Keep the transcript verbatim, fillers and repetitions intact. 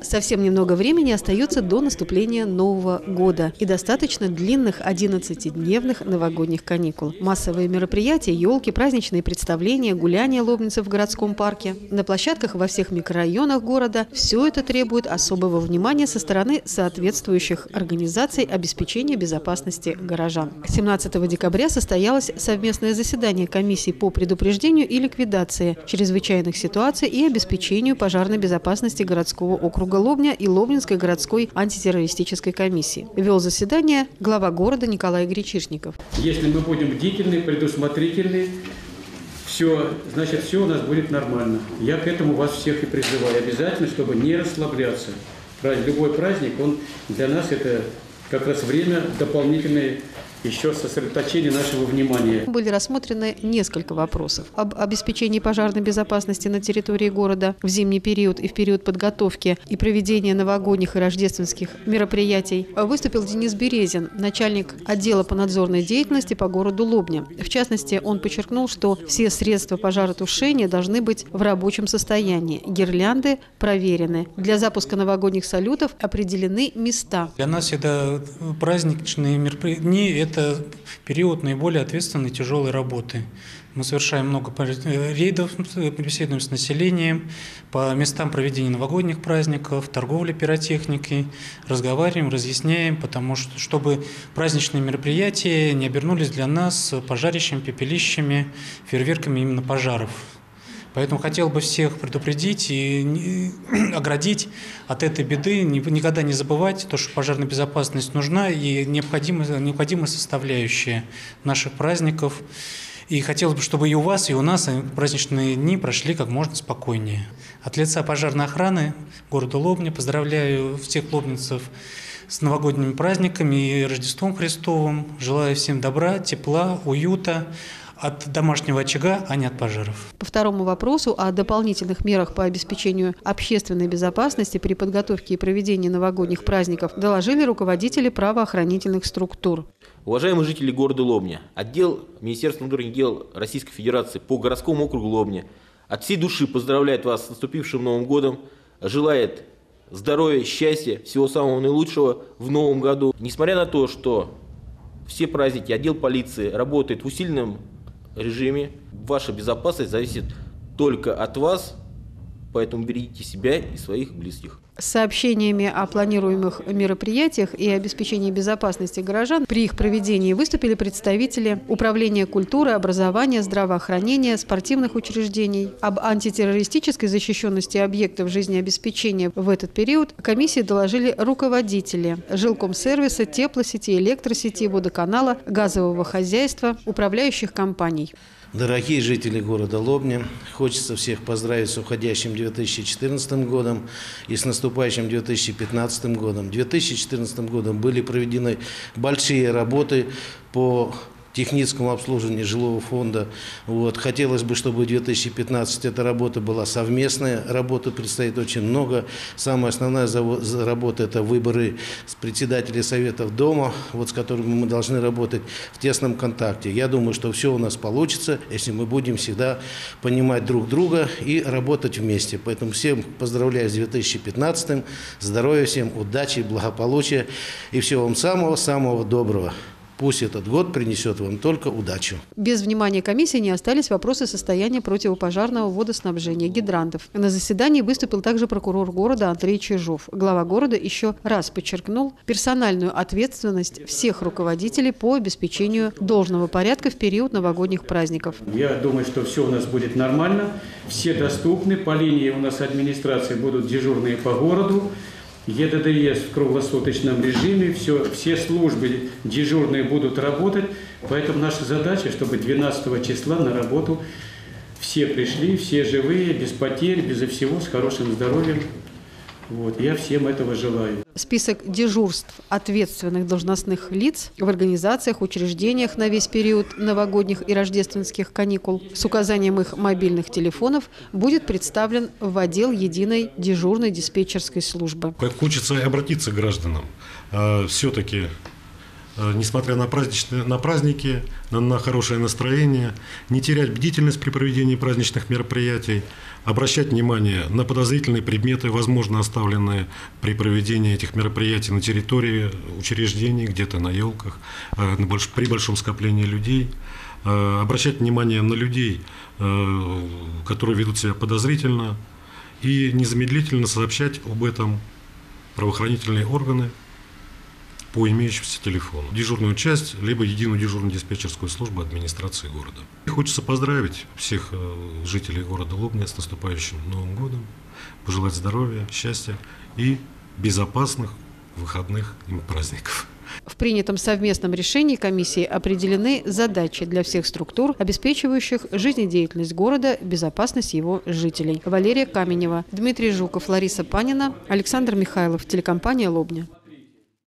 Совсем немного времени остается до наступления Нового года и достаточно длинных одиннадцатидневных новогодних каникул. Массовые мероприятия, елки, праздничные представления, гуляния лобнинцев в городском парке. На площадках во всех микрорайонах города все это требует особого внимания со стороны соответствующих организаций обеспечения безопасности горожан. семнадцатого декабря состоялось совместное заседание комиссии по предупреждению и ликвидации чрезвычайных ситуаций и обеспечению пожарной безопасности городского округа Лобня и Лобнинской городской антитеррористической комиссии. Вел заседание глава города Николай Гречишников. Если мы будем бдительны, предусмотрительны, все, значит, все у нас будет нормально. Я к этому вас всех и призываю. Обязательно, чтобы не расслабляться. Любой праздник, он для нас это как раз время дополнительное еще сосредоточение нашего внимания. Были рассмотрены несколько вопросов об обеспечении пожарной безопасности на территории города в зимний период и в период подготовки и проведения новогодних и рождественских мероприятий. Выступил Денис Березин, начальник отдела по надзорной деятельности по городу Лобня. В частности, он подчеркнул, что все средства пожаротушения должны быть в рабочем состоянии. Гирлянды проверены. Для запуска новогодних салютов определены места. Для нас это праздничные мероприятия. Это период наиболее ответственной и тяжелой работы. Мы совершаем много рейдов, беседуем с населением по местам проведения новогодних праздников, торговли пиротехникой, разговариваем, разъясняем, потому что, чтобы праздничные мероприятия не обернулись для нас пожарищем, пепелищами, фейерверками именно пожаров. Поэтому хотел бы всех предупредить и оградить от этой беды, никогда не забывать, то, что пожарная безопасность нужна и необходимая, необходимая составляющая наших праздников. И хотелось бы, чтобы и у вас, и у нас праздничные дни прошли как можно спокойнее. От лица пожарной охраны города Лобня поздравляю всех лобнинцев с новогодними праздниками и Рождеством Христовым. Желаю всем добра, тепла, уюта. От домашнего очага, а не от пожаров. По второму вопросу о дополнительных мерах по обеспечению общественной безопасности при подготовке и проведении новогодних праздников доложили руководители правоохранительных структур. Уважаемые жители города Лобня, отдел Министерства внутренних дел Российской Федерации по городскому округу Лобня от всей души поздравляет вас с наступившим Новым годом, желает здоровья, счастья, всего самого наилучшего в Новом году. Несмотря на то, что все праздники отдел полиции работает в усиленном режиме, ваша безопасность зависит только от вас, поэтому берегите себя и своих близких. С сообщениями о планируемых мероприятиях и обеспечении безопасности горожан при их проведении выступили представители Управления культуры, образования, здравоохранения, спортивных учреждений. Об антитеррористической защищенности объектов жизнеобеспечения в этот период комиссии доложили руководители жилкомсервиса, теплосети, электросети, водоканала, газового хозяйства, управляющих компаний. Дорогие жители города Лобня, хочется всех поздравить с уходящим две тысячи четырнадцатым годом и с наступающим две тысячи пятнадцатым годом. В две тысячи четырнадцатом годом были проведены большие работы по техническому обслуживанию жилого фонда. Вот. Хотелось бы, чтобы в две тысячи пятнадцатом эта работа была совместная. Работы предстоит очень много. Самая основная работа – это выборы председателей советов дома, вот, с которыми мы должны работать в тесном контакте. Я думаю, что все у нас получится, если мы будем всегда понимать друг друга и работать вместе. Поэтому всем поздравляю с две тысячи пятнадцатым. Здоровья всем, удачи, благополучия и всего вам самого-самого доброго. Пусть этот год принесет вам только удачу. Без внимания комиссии не остались вопросы состояния противопожарного водоснабжения гидрантов. На заседании выступил также прокурор города Андрей Чижов. Глава города еще раз подчеркнул персональную ответственность всех руководителей по обеспечению должного порядка в период новогодних праздников. Я думаю, что все у нас будет нормально, все доступны, по линии у нас администрации будут дежурные по городу. ЕДДС в круглосуточном режиме, все, все службы дежурные будут работать, поэтому наша задача, чтобы двенадцатого числа на работу все пришли, все живые, без потерь, безо всего, с хорошим здоровьем. Вот, я всем этого желаю. Список дежурств ответственных должностных лиц в организациях, учреждениях на весь период новогодних и рождественских каникул с указанием их мобильных телефонов будет представлен в отдел единой дежурной диспетчерской службы. Как хочется обратиться к гражданам. Все-таки несмотря на, праздничные, на праздники, на, на хорошее настроение, не терять бдительность при проведении праздничных мероприятий, обращать внимание на подозрительные предметы, возможно, оставленные при проведении этих мероприятий на территории учреждений, где-то на елках, при большом скоплении людей, обращать внимание на людей, которые ведут себя подозрительно, и незамедлительно сообщать об этом правоохранительные органы по имеющемуся телефону, дежурную часть, либо единую дежурную диспетчерскую службу администрации города. И хочется поздравить всех жителей города Лобня с наступающим Новым годом, пожелать здоровья, счастья и безопасных выходных им праздников. В принятом совместном решении комиссии определены задачи для всех структур, обеспечивающих жизнедеятельность города, безопасность его жителей. Валерия Каменева, Дмитрий Жуков, Лариса Панина, Александр Михайлов, телекомпания «Лобня».